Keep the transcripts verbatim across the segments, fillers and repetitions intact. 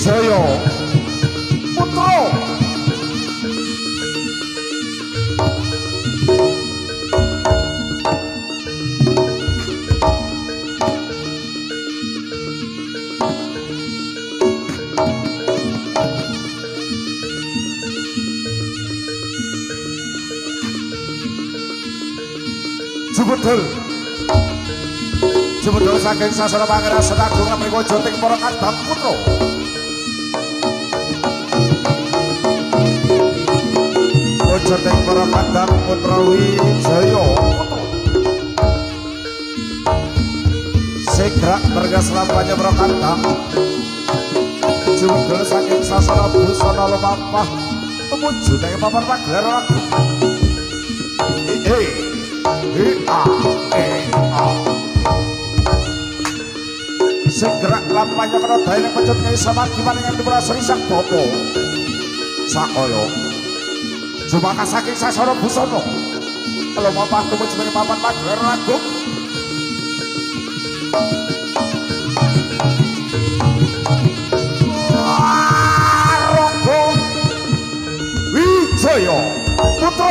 Wijaya Putra Jubedul Jubedul saking sasana pangeran Senagung mriku joting para kadang putra joting para kadang putra Wijaya putra segrak bergas lampanya para kadang Jubedul saking sasana busana lumampah tumuju ning papan pagelar lagu eh A E A segera lampanya kena daerah pecut nyai samadhi maningan dimurasuri sang bopo sakaya cuma saking sasana busana kalau mau paham temu jenenge papan pagelar lagu Rangga Wijaya Putra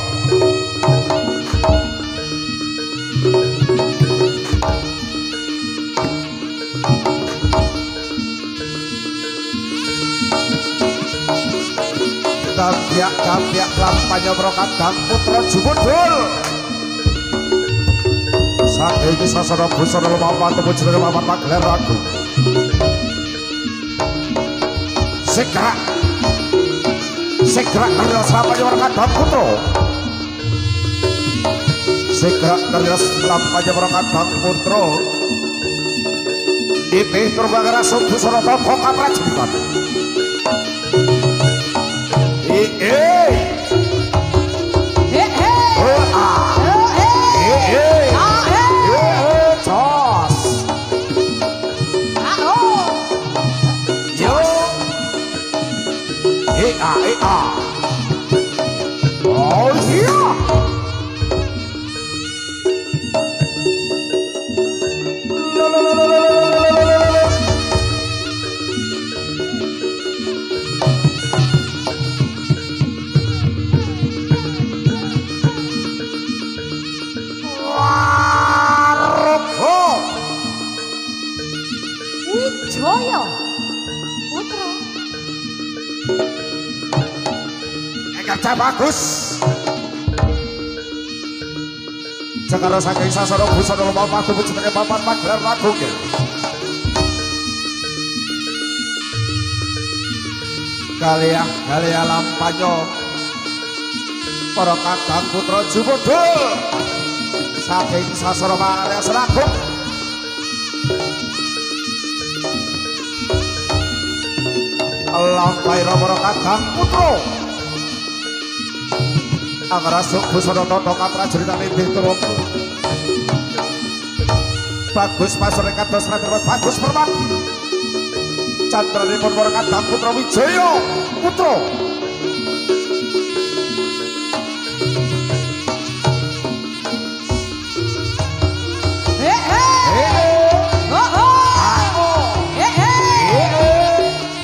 Kapiak-kapiak lampanya berokadang putra Jubedul saat ini sasana busana lumampah temu jenenge papan pagelar lagu segera segera terlihat lampanya berokadang putra segera terlihat lampanya berokadang putra ini terbangara busana toto kaprajurit Eh eh eh eh ah eh eh ah eh jos ah oh yo eh ah eh ah oh iya la la la la la Wijaya Putra kerja bagus sekarang saking sasana busana lumampah temu jenenge papan pagelar lagu kalian kalian lampanyo para kadang putra Jubedul saking sasana pangeran Senagung lampai para kadang putra angkara suk busana toto kaprajuritane Betrok bagus pasore kados raterus bagus permati candranipun para kadang putra Wijaya putra eh eh oh oh eh eh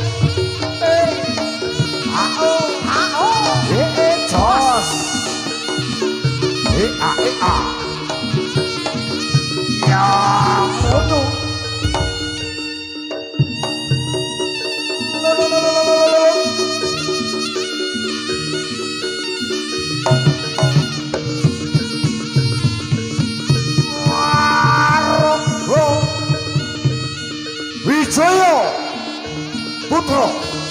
eh a eh a ya foto lo lo lo lo lo lo Rangga Wijaya Putra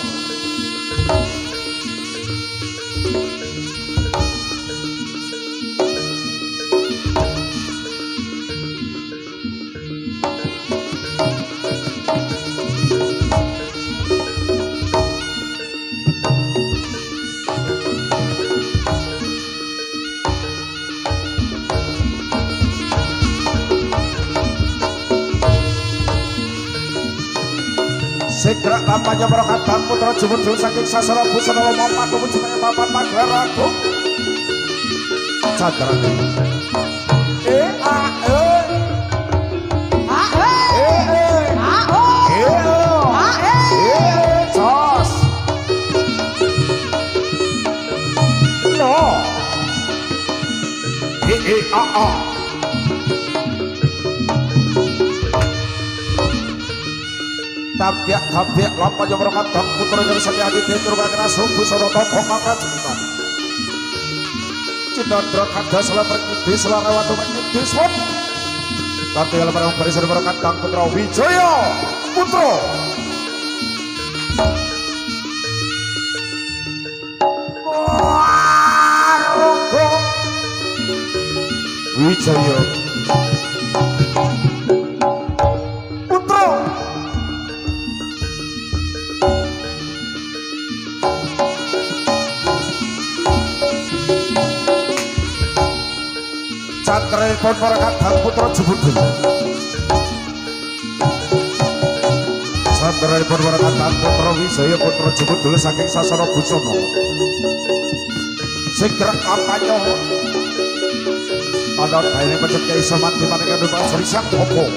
segera lampanya para kadang putra Jubedul saking sasana busana lumampah temu jenenge papan pagelar lagu cadrane eh a e a e e a o a e ah. Tabiak-tabiak lampanya merokatang putra dari saking hati tentur kakena sumbu sono toko kakak cikitan cinandra kada salah perkidi salah rewatu perkidi swat tapi kalau mereka berisur merokatang putra Wijaya putra Warogo Wijaya Cantripun para kadang putra Jebudul Cantripun para kadang putra Wijaya putra Jebudul saking sasana busana sing gerak kampanye ana daerah pecet Kyai Samanti maneka dupa Sri Sang Popo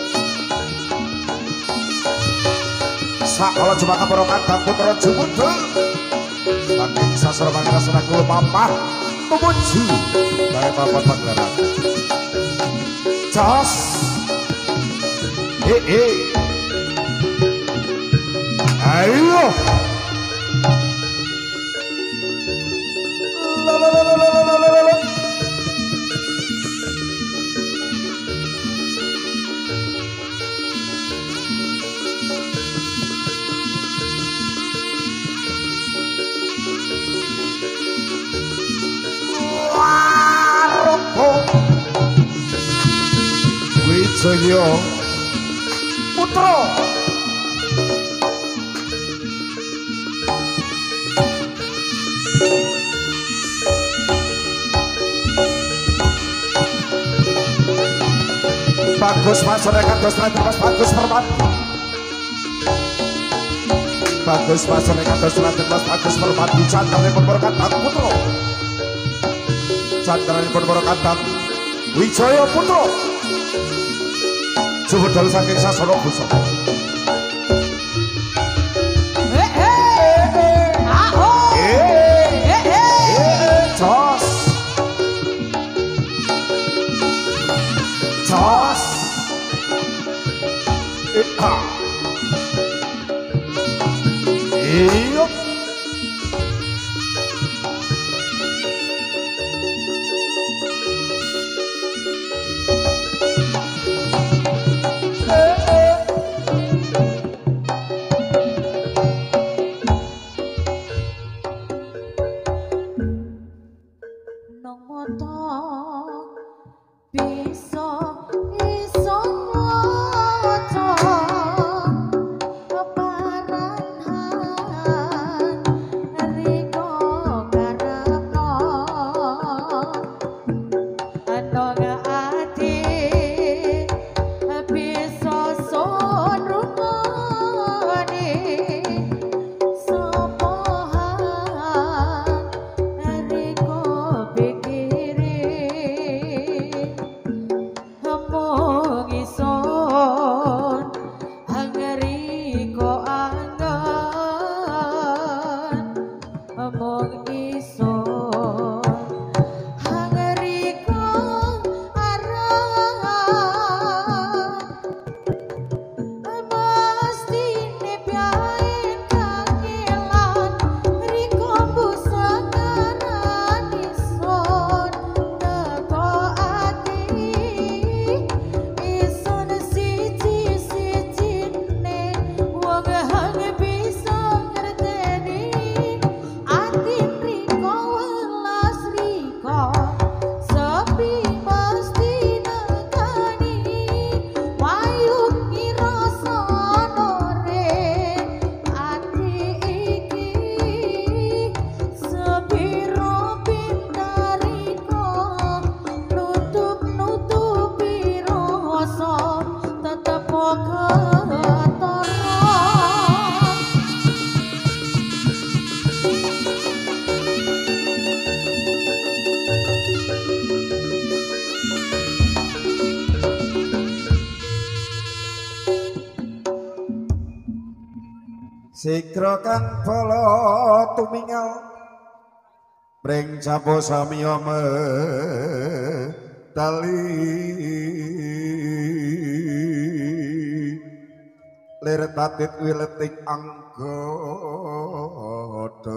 sakala jumaka para kadang putra Jebudul saking sasana mangrasana kula pampah memuju dari papan pagelaran Jos eh eh ayo la la la la la la la la Wijaya putra bagus mas mereka dos mas bagus permati bagus mas mereka dos mas bagus permati cantarnya pun berkata putra cantarnya pun berkata Wijaya putra Jebudul saking sasana busana eh eh aho eh eh jos jos eh ha iyo Sikra kang bala tumingal Pring capo samiya tali lir tatit wileting anggota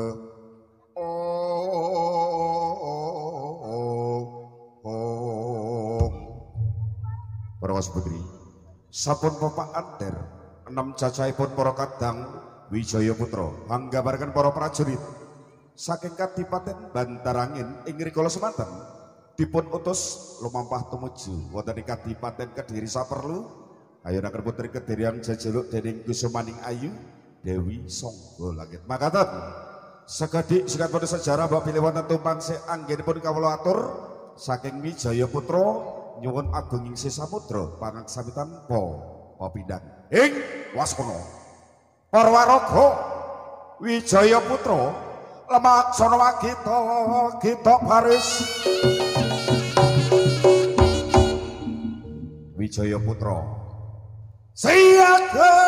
Parawas putri sapun Bapak Anter enam cacahipun para kadang Wijaya Putra anggambarkan para prajurit saking Kadipaten Bantarangin ing rikala semanten dipun utus lumampah tumuju wonten ing Kadipaten Kediri saperlu ayunaken putri Kedirian jejuluk dening Kusumaning Ayu Dewi Sangga Langit makaten sekedhik sikat pada sejarah mbok pilih wonten tumpang sing anggenipun kawula atur saking Wijaya Putra nyuwun agung ing Samudra pangaksamitan po papindang ing wasana Parwaraga Wijaya Putra lemaksana wagita gita baris Wijaya Putra siaga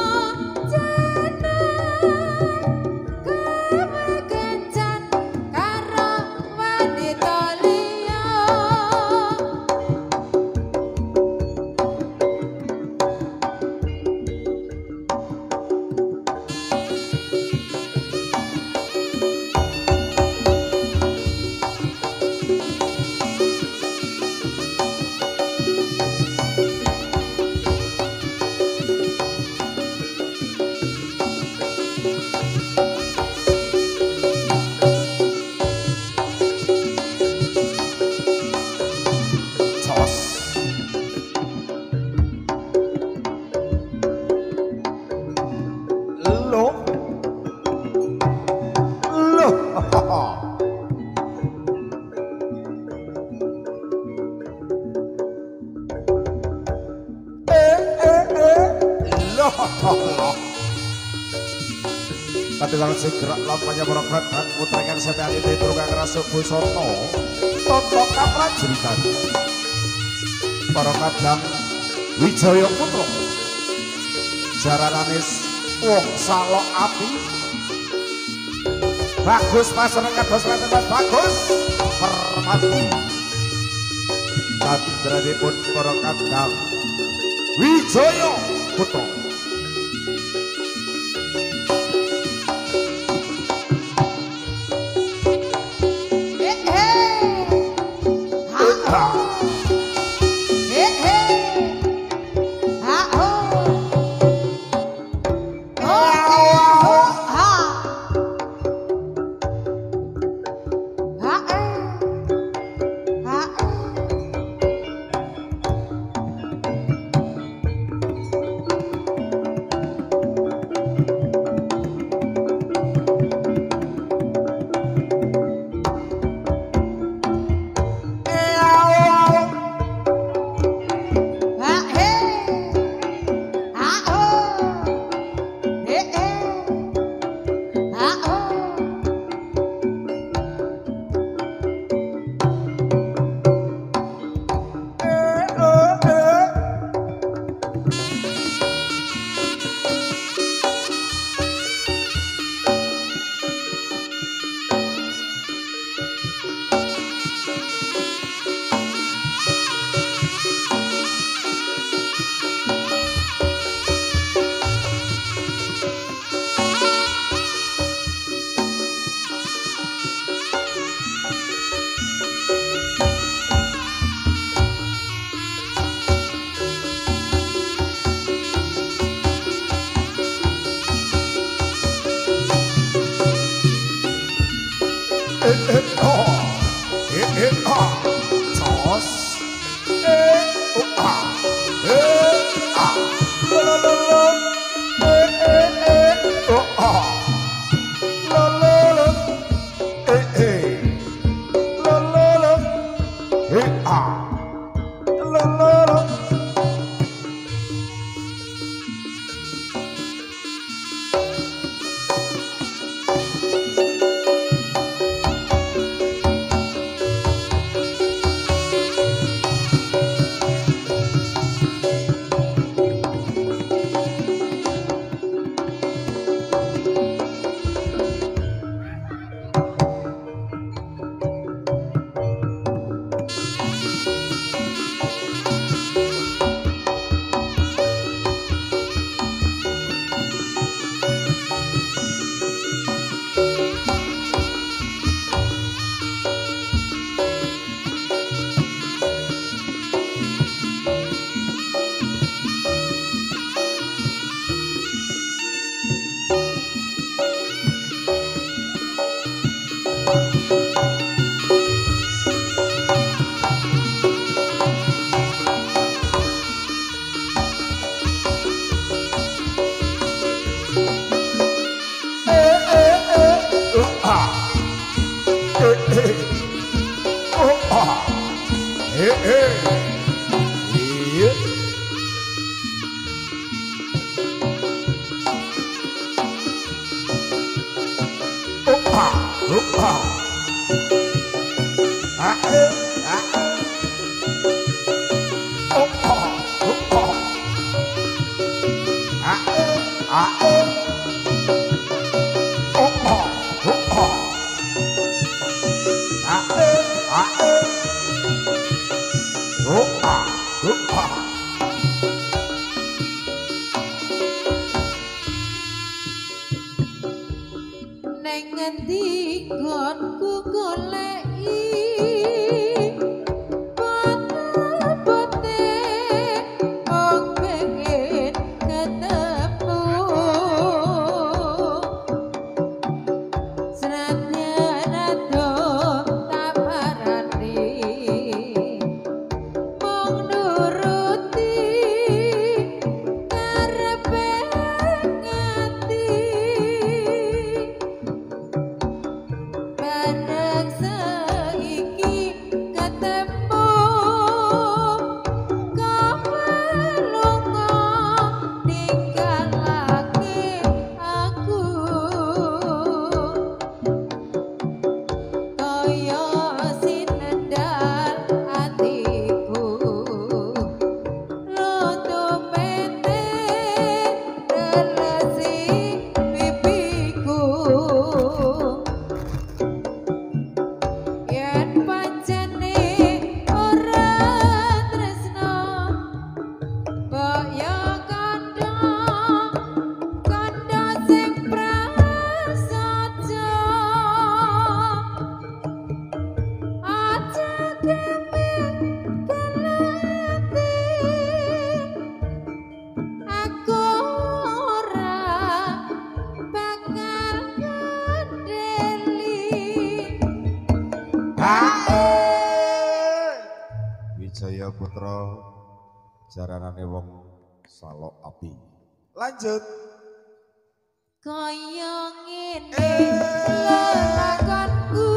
Kencan Loh. Eh eh eh. Loh loh. Katingal segera lampanya berangkat dan putrengan setelah ini turunkan kerasa busono tontok kaprajuritan para kadang Wijaya Putra jarananis wong salok api bagus pasenengan dos lantas bagus permati kadranipun para kadang Wijaya Putra bareng seiki ketemu kamelunga ninggalake aku kaya sinendal atiku lodo mete relasi pipiku yen pancene ora tresno mbok yo kandha kandha sing prasaja aja kemik kelati aku ora bakal ngedeli Hae Wijaya Putra jaranane wong salok api. Lanjut. kaya ngene lelakonku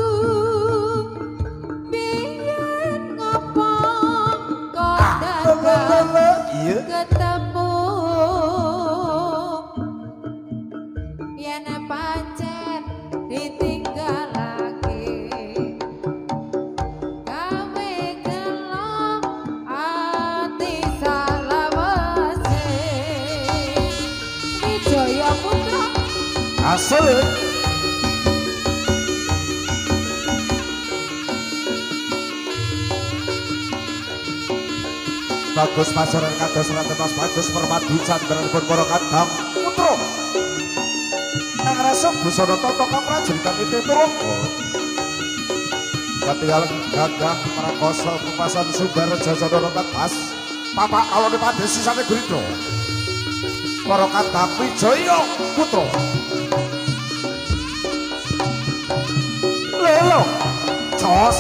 biyen ngopo kok dadak Iya. ketemu yen pancen ditinggalake gawe gelo ati salawase Wijaya Putra Asal. Bagus pasaran kados ratepas bagus permadi candran pun para kadang putra. Nang rasa busana tata kaprajuritan itu turun. Ketinggal gagah prakoso kupasan sumber jajana kadas. Papak kalau di padesi sane gurido. Para kadang Wijaya Putra. Lelo jos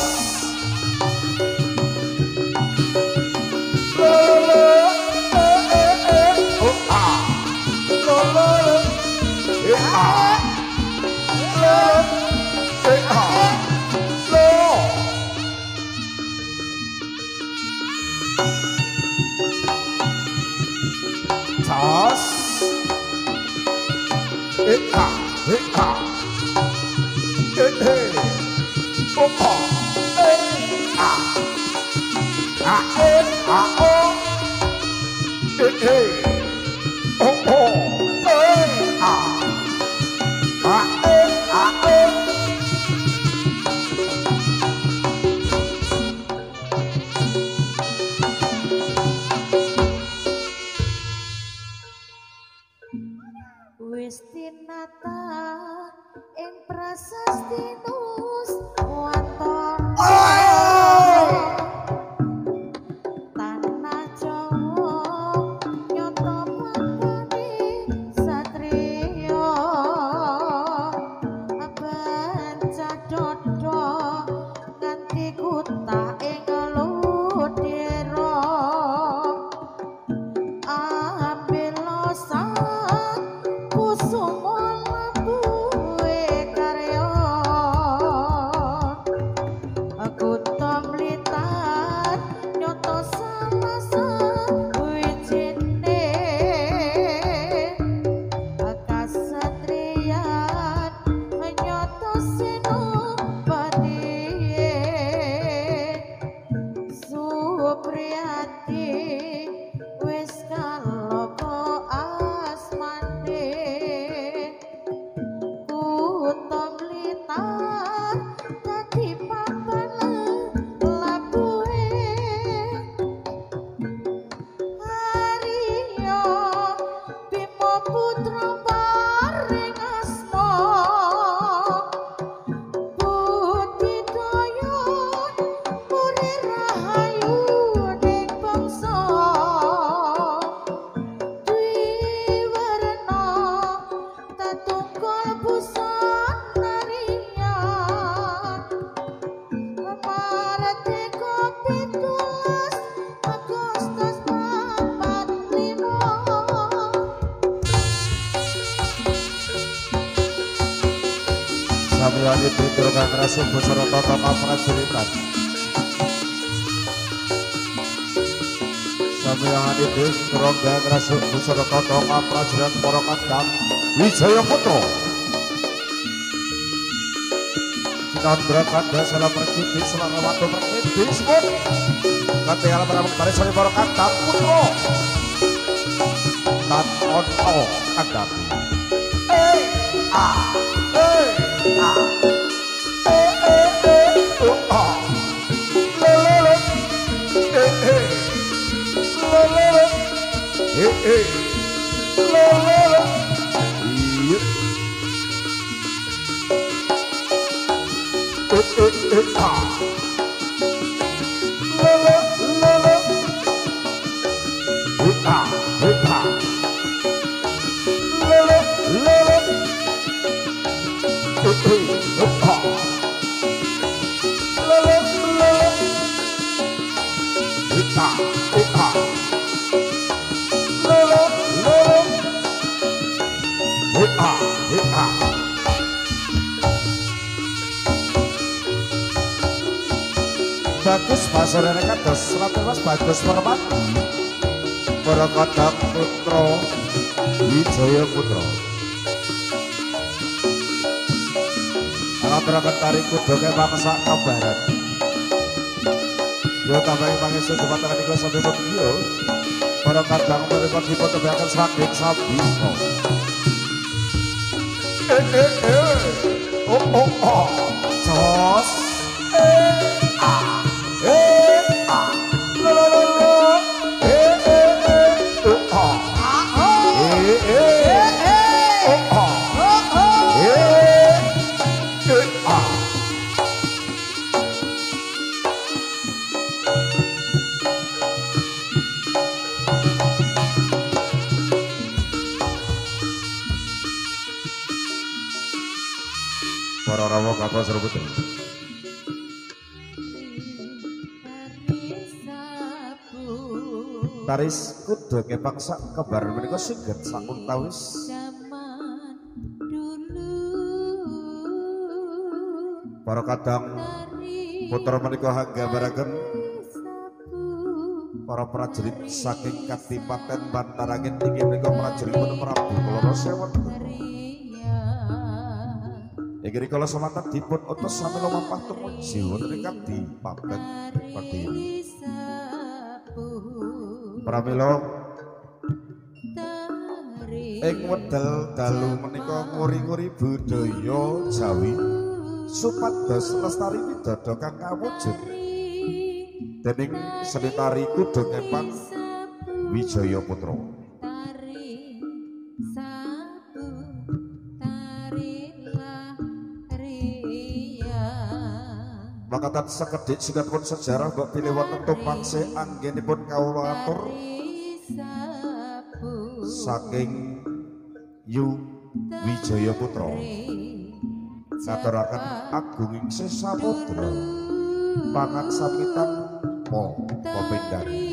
lelo eh eh eh oh ah lelo eh ah lelo eh ah lelo jos eh ah eh ah eh eh oh ah Samiyani Tidur Kang Rasul Busana Toto Kaprajuritan Samiyani Tidur Kang Rasul Busana Toto Kaprajuritan Para Kadang Wijaya Putra Chandra Kanda Salam Perkiti Selama Waktu Perkiti Sebut Nanti alam Ramuk Barisari Para Kadang Putra Tan Ono Kadang Eh Ah Eh Ah Eh Eh Eh Oh Ah Lelele Eh Eh Lelele Eh Eh Lelele Iya Eh Eh Eh Ah Lele Lele Eh Ah Eh Ah Lele Lele Eh Eh Ah Lele Lele Eh Ah Eh Ah Lele Lele Eh Ah Eh Ah Bagus pasarane kados Mas Bagus Permati Para Kadang Putra Wijaya Putra Alaturaken tari kudu kepangsa kabaran yo tambahi pangestu dumateng nika sampe yo para kadang menika dipun tebaken saking sabisa eh eh eh oh oh oh jos eh ah eh ah la la la la eh eh eh oh oh eh eh eh oh oh eh eh ah para rawa kata serbut taris kudu kepaksa kebar menika singget sakun tawis para kadang putra menika gambaraken para prajurit saking Kadipaten Bantarangin inggih menika prajurit Prabu Kaloro Sewen inggih rikala semanten dipun utus sami lumampah tumuju wonten ing Kadipaten Kediri pramila ing wedal dalu menika nguri-nguri budaya Jawi supados lestari widodho kang kawujud dening seni tari kudu kepang Wijaya Putra makatan sekedhik singkatipun sejarah mbok pilih wonten tumangse anggenipun kawula atur saking Yu Wijaya Putra ngaturaken agunging sesamudra pangan sapitan mo pepindhani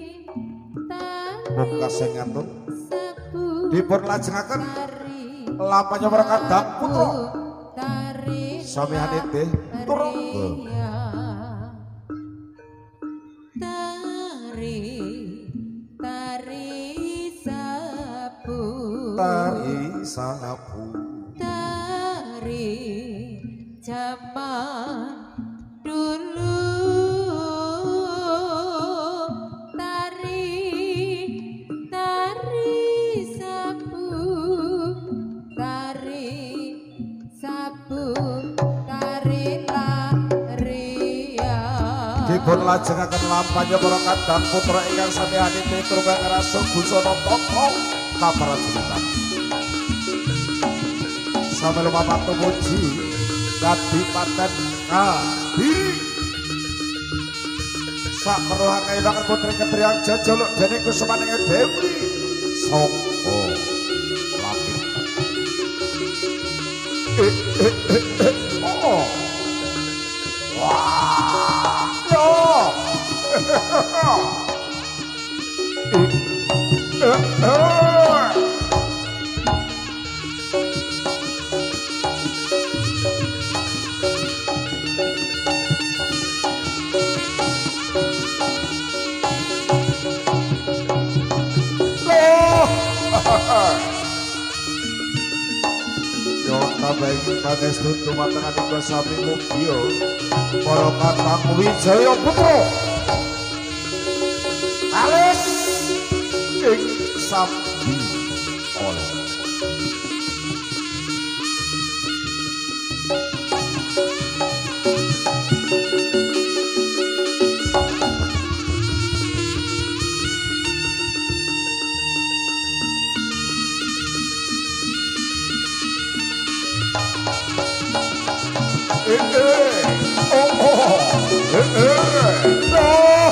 mungkase ngatur dipun lajengaken lampahnya para Kadang Putra samihane teh turangga tari tari sapu tari sapu tari zaman dulu tari tari sapu tari sapu tari laria dipun lajengaken lampahnya para Kadang Putra ingkang samihane Petro kang rasul busana tata kaprajuritan sampe lumampah tumuju Kadipaten Kediri sak meruang kayilaken putri ketriang jajoluk dening kusumaning Dewi sapa lapit eh eh eh eh oh wah yo eh eh eh baik pangestu tumatengan iko sami mugio para kakang Wijaya Putra kalis ing sabdi ala. Eh, eh, oh, oh, eh, eh, oh.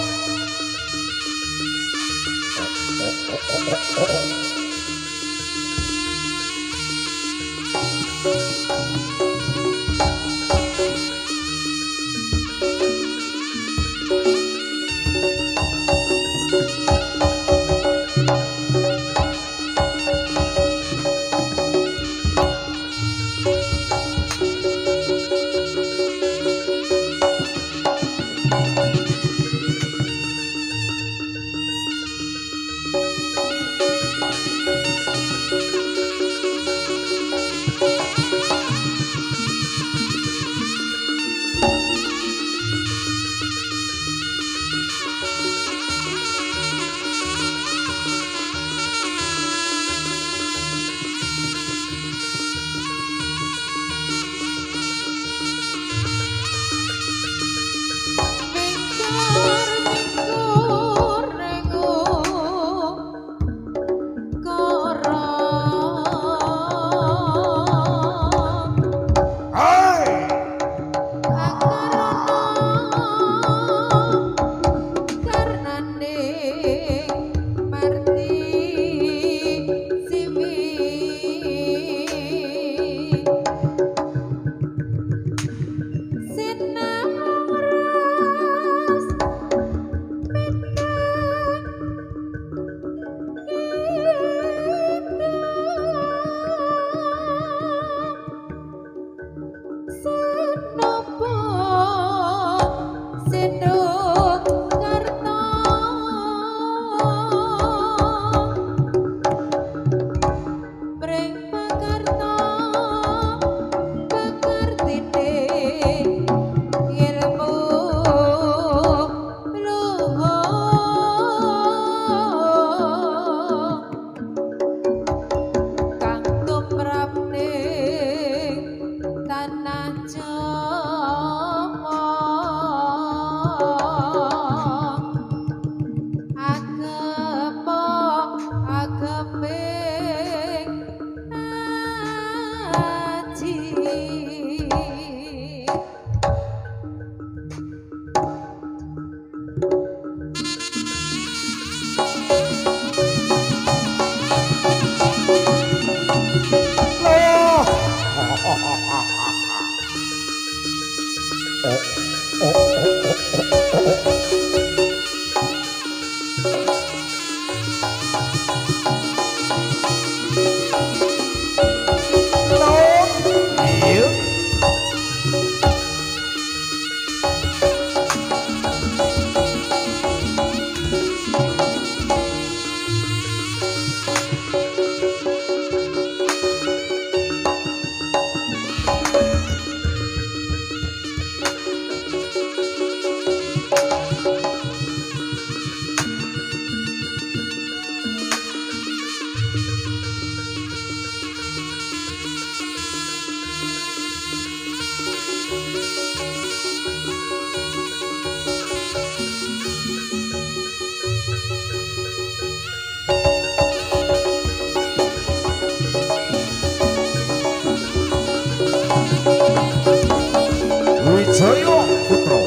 Wijaya Putra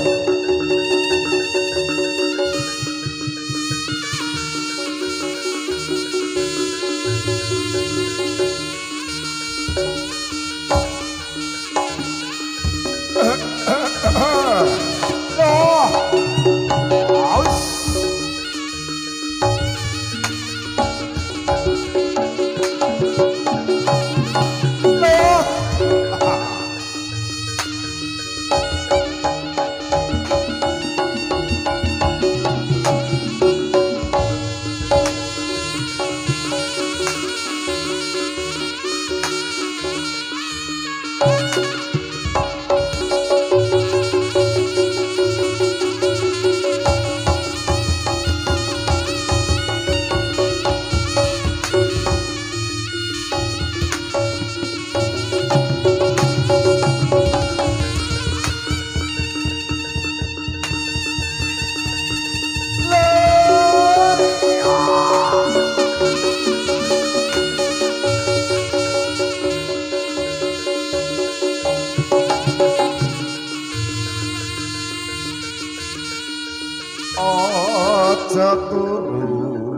Ojo turu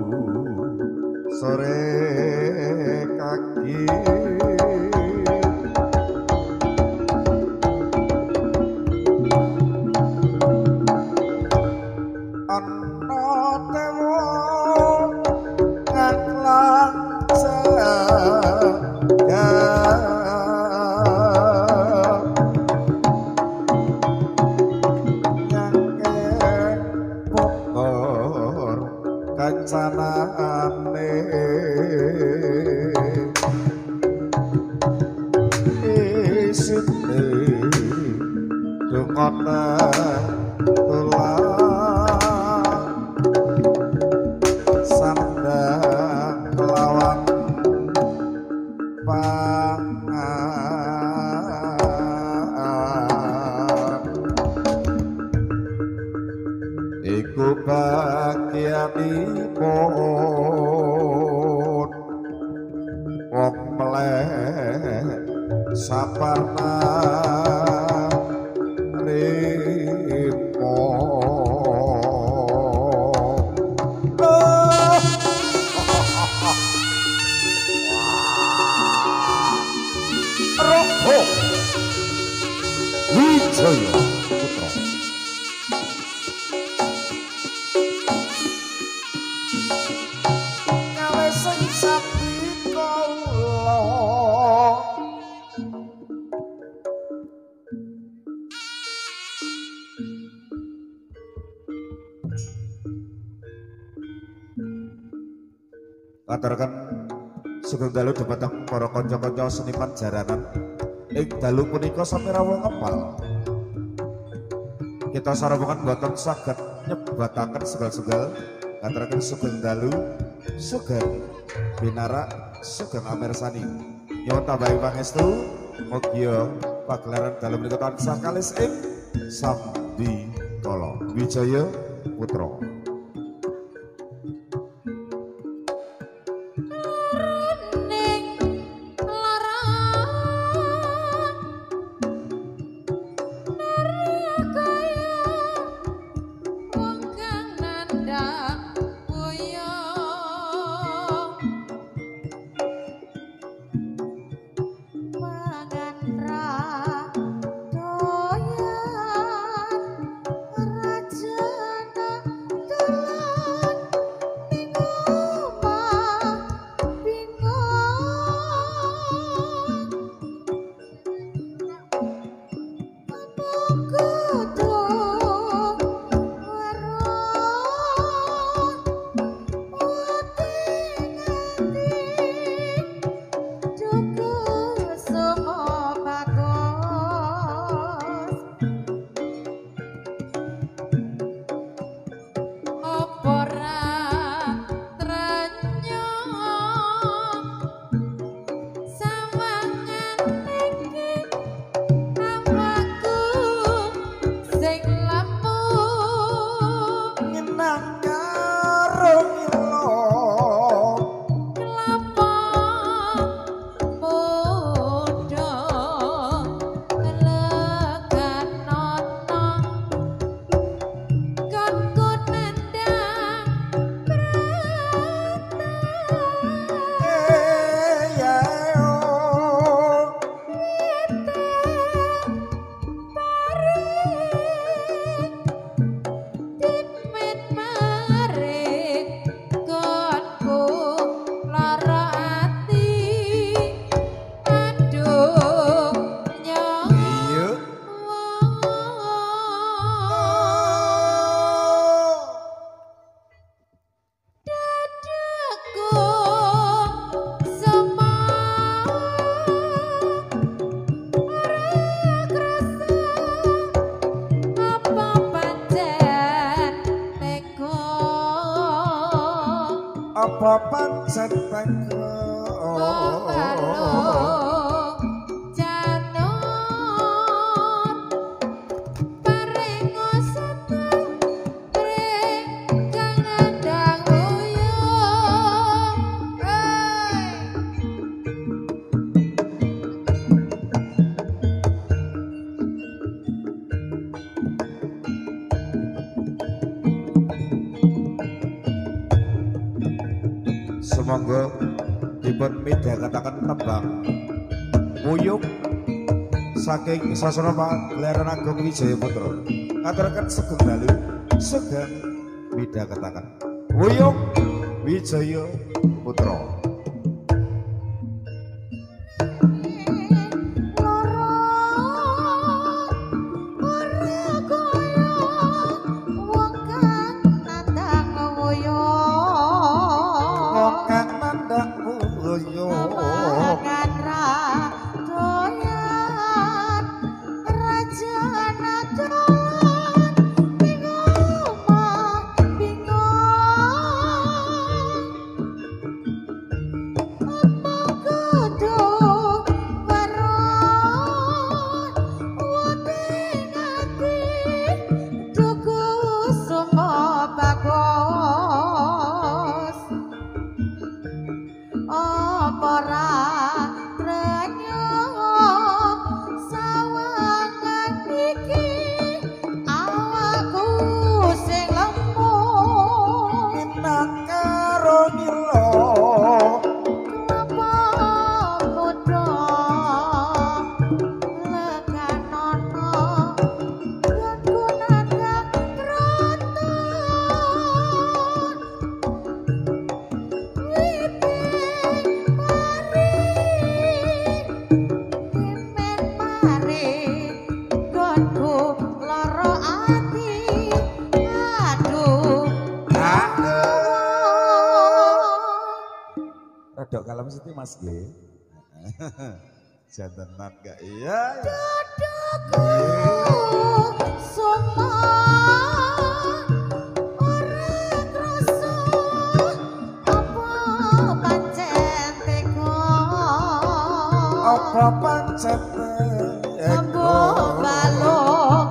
sore kaki ana tewo ngaklan jaga kancanane isine dungone tulang sandang lawan pangan iku bagianipun wong meleh saparna rimo Roho Wijaya Putra sing sapi kala aturaken sugeng dalu dhumateng para kanca-kanca seniman jaranan ing dalu punika sami rawuh ngepal kita sarembungan boten saged nyebataken segal-segal aturaken sugeng dalu sugeng binarak sugeng amirsani nyuwun tambahi pangestu mugi pagelaran dalu menika tansah kalis ing sambi kala Wijaya Putra apa pancen teko Semonggo dipun midhangetaken tembang Wuyung saking Sasana Pagelaran Agung Wijaya Putra. Ngaturaken Sugeng Dalu sugeng midhangetaken Wuyung Wijaya Putra. Dok kalau mesti Mas G. Jantenan gak iya. Dadaku semua orang krasa apa pancen teko. Apa pancen teko. Balok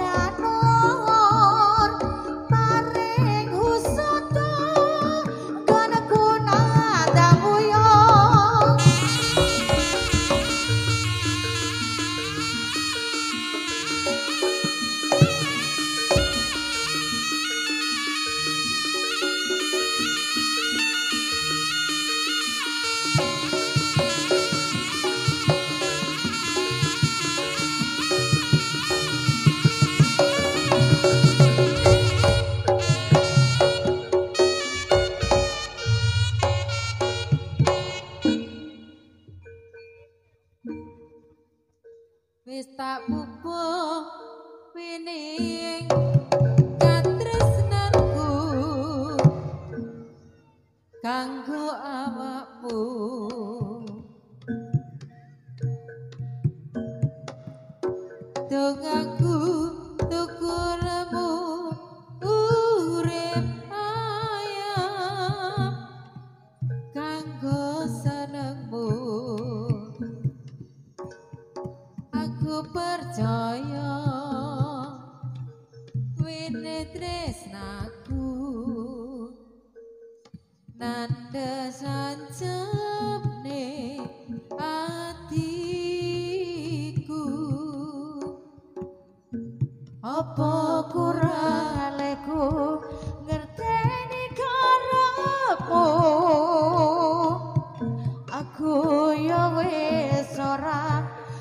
janur paring husada kana kuna damuyo. Wis tak pupuh wining katresnanku kanggo awakmu. Dongaku tukulmu urip ayam kanggo senengmu. Aku percaya wene tresnaku nanda sancapne atiku. Apa kurang leku ngerteni karepmu. Aku ya wis ora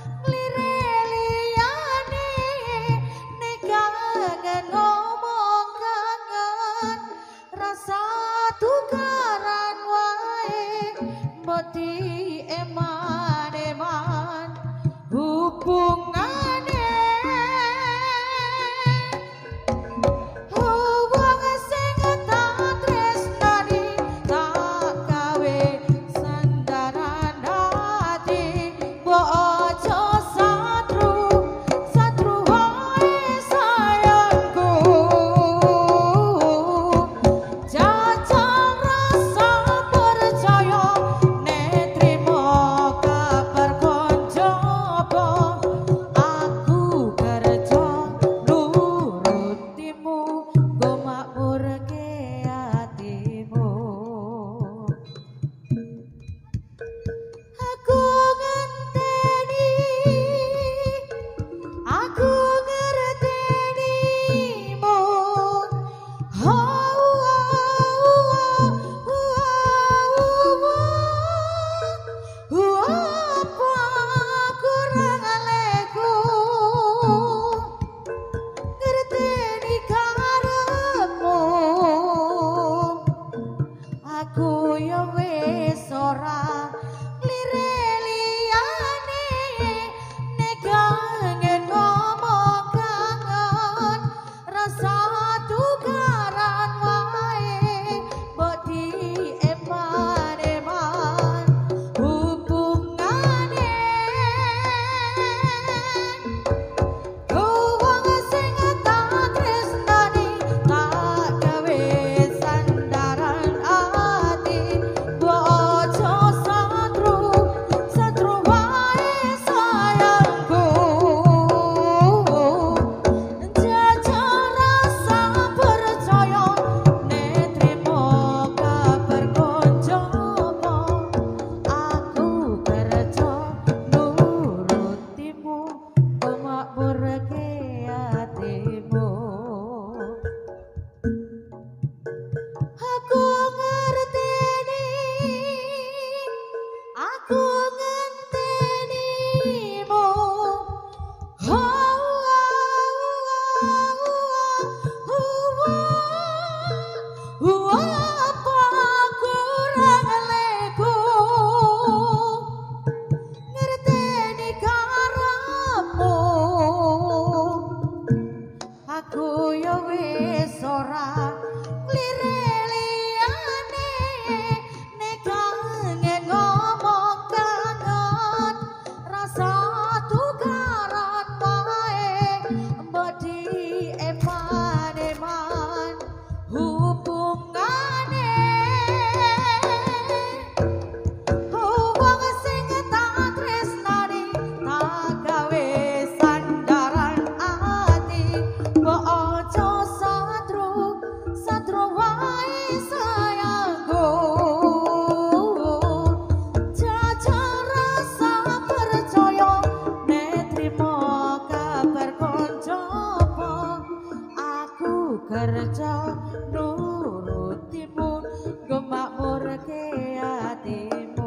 tukaran wae boti eman-eman hubungane. Wong sing aku yo wis ora lireliane nek kangen ngomong kangen rasa tukaran wae bodi eman-eman hubungane wong sing tak tresnani tak gawe sandaran ati mbok aja satru satru wae sayangku jajal rasa percaya nek trimo kabar koncopo aku kerja nurutimu gemakmurke hatimu.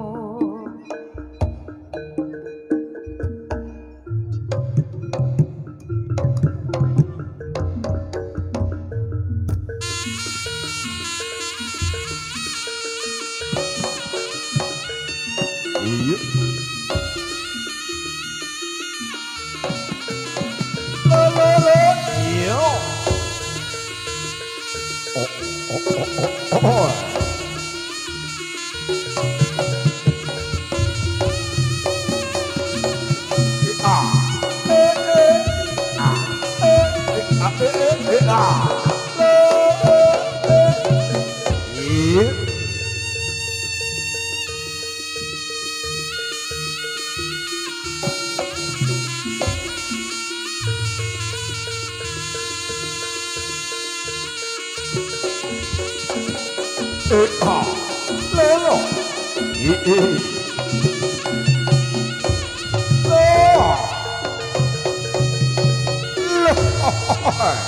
Iya. Lelele. Iya. Oh, oh, oh, oh, oh. Ah. Eh, eh. Ah. Eh, eh. Ah, eh, eh, eh. Ah. Eh, eh, eh. Iya. Eh, ah. Lelo. Eh, eh. Oh. Loh.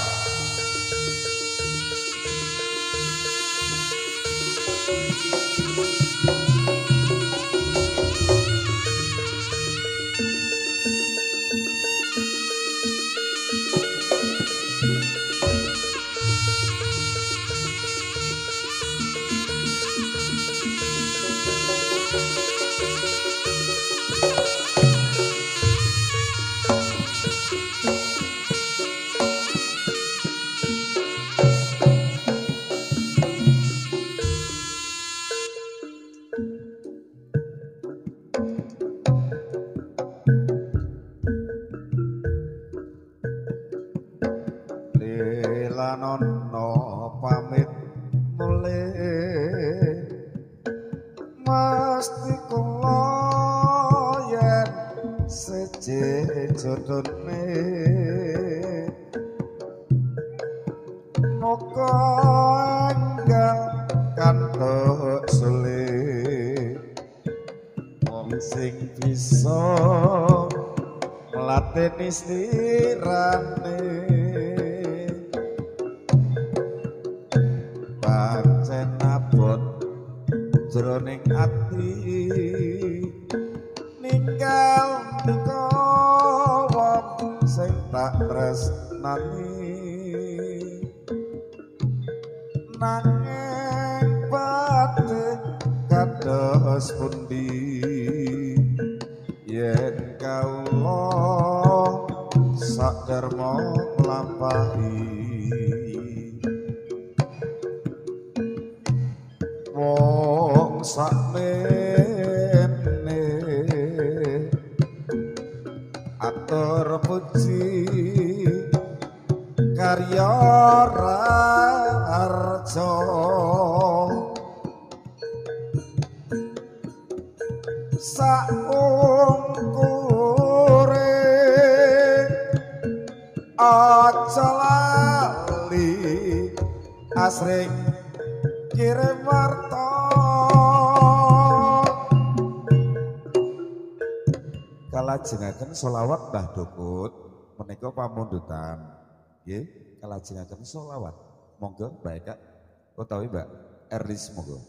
Lelanono pamit mulih mesti kula yen seje jodone muga enggal kanthuk sulit wong sing bisa nglateni slirane pancen abot jroning ati ninggal ndika wong sing tak tresnani nanging batin kados pundi yen kawula sadarma nglampahi wong sakmene atur puji karya arjo saungkure aja lali asring kirim warta kalajengaken selawat Mbah Dukut menika pamundutan nggih kalajengaken selawat monggo Mbak Eka utawi Mbak Erlis monggo.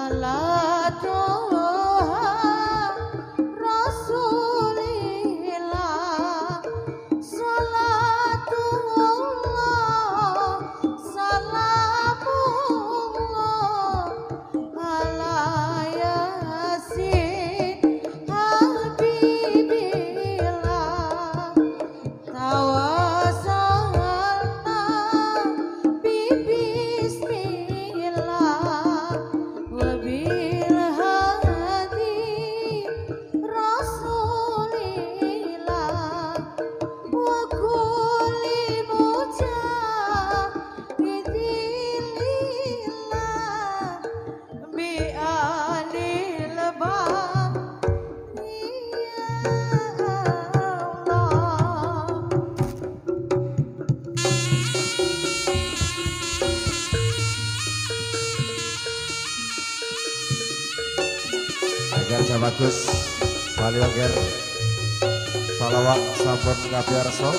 Agar bagus Bali Oger salawat sampun ngabiarso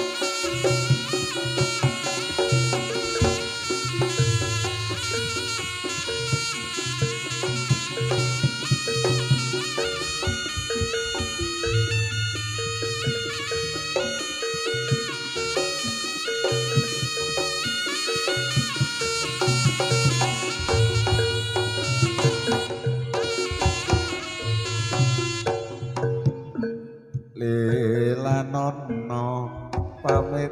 Lilanono pamit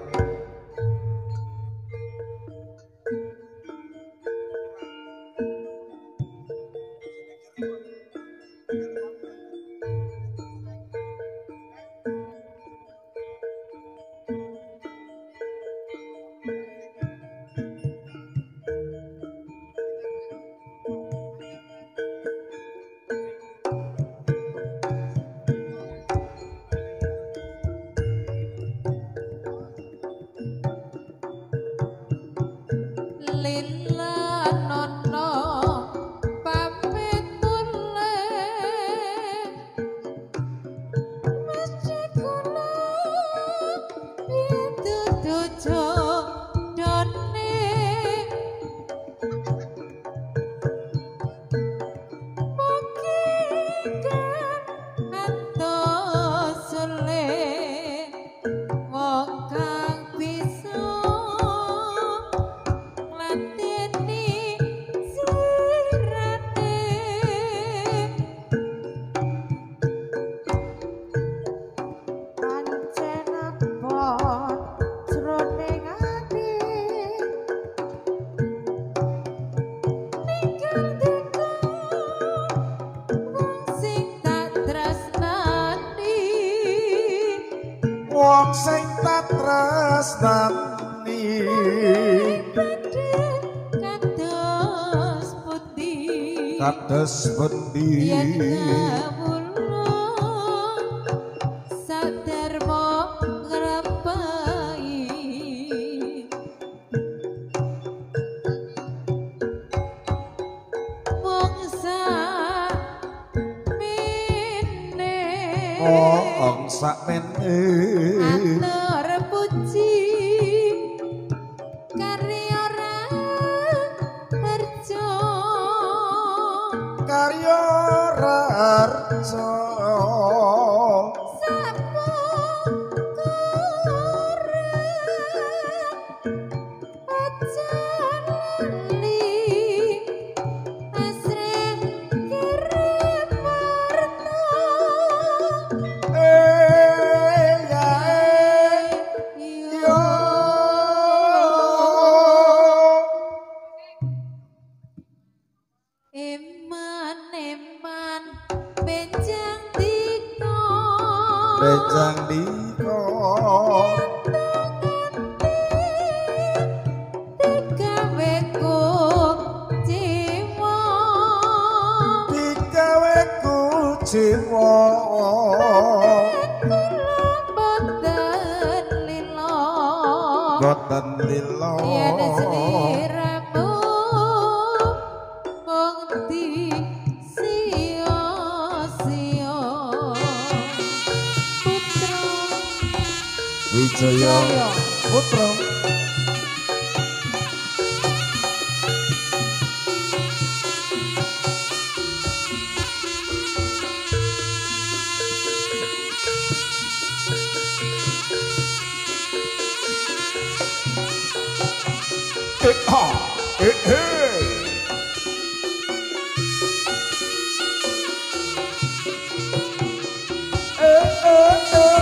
wong sing tak tresnani kados putih kados putih yen kawula sadarma ngrepai wong sakmene wong sakmene atur puji karya harjo karya harjo Bejang diko digaweku jiwa digaweku jiwa boten lilo boten lilo yen sliramu mung di Wijaya Putra eh ah eh eh eh eh eh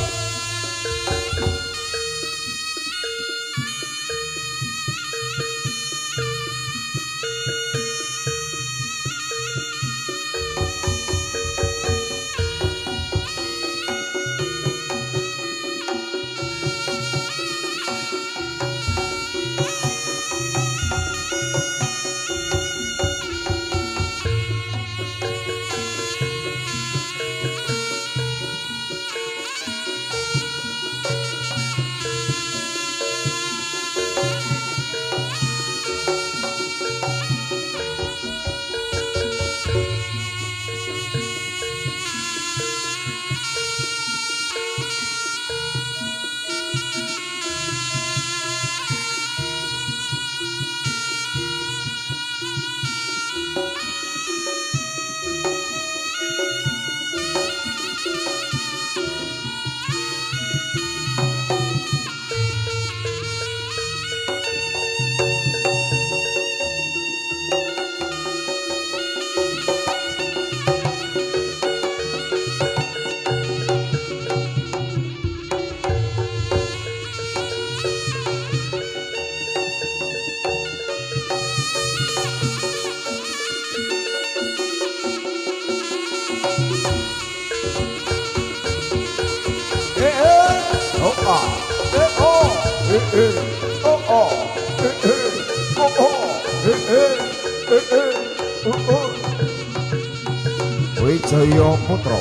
Wijaya Putra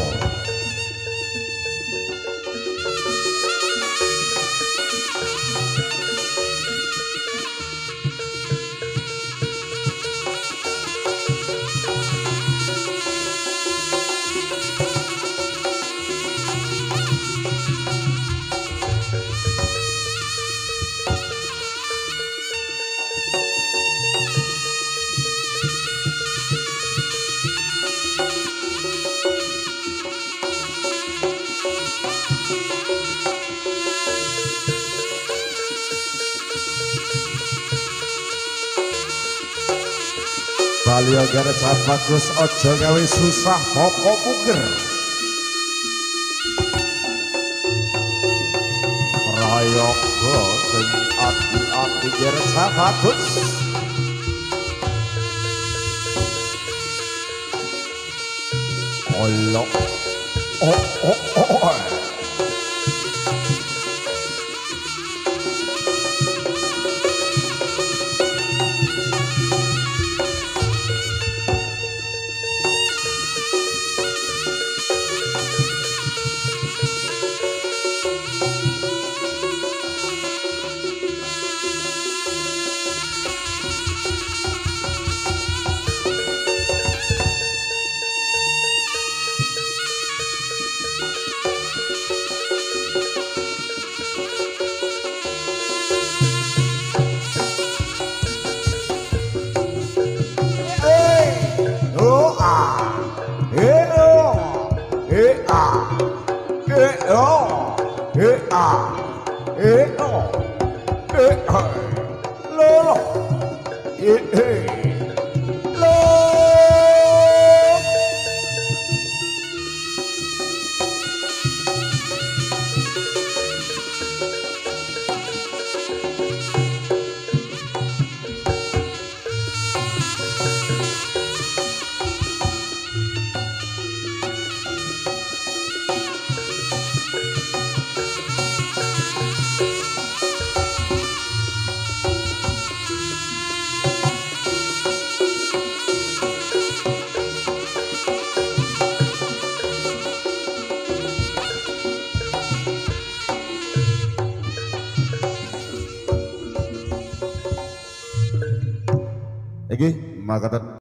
Balya Garca bagus aja gawe susah pokok puger Prayoga sing ati-ati Garca bagus Allah oh oh oh Iki makaten